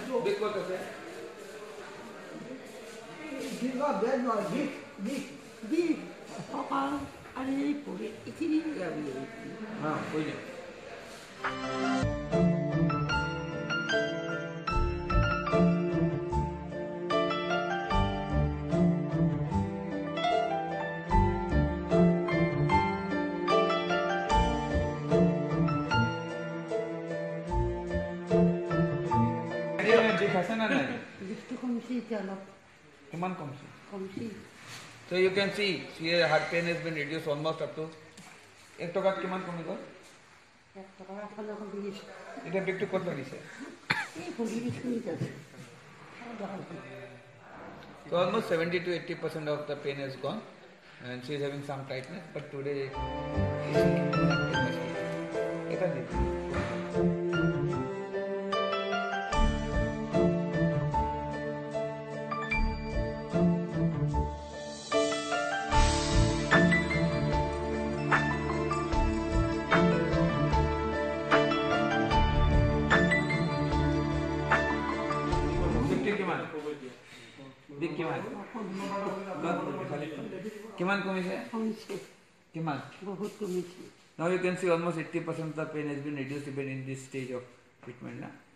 বিষ ক'ত আছে? বিষ কঁকাল আৰু এই ভৰি এইখিনি কৈ দিম। বিষ আছে না নাই? বিষটো কমিছে এতিয়া অলপ। কিমান কমছে? কমছে। So you can see her pain has been reduced almost up to 1 টকাত কিমান কমি গ'ল? 1 টকা এফালে কমি গৈছে। এতিয়া বিষটো ক'ত লাগিছে? এই ভৰি বিষখিনিত আছে। So almost 70 to 80% of the pain is gone and she is having some tightness, but today এটা দিন। কিমান কমিছে? কিমান? বহুত কমিছে। Now you can see almost 80% of the pain has been reduced even in this stage of treatment.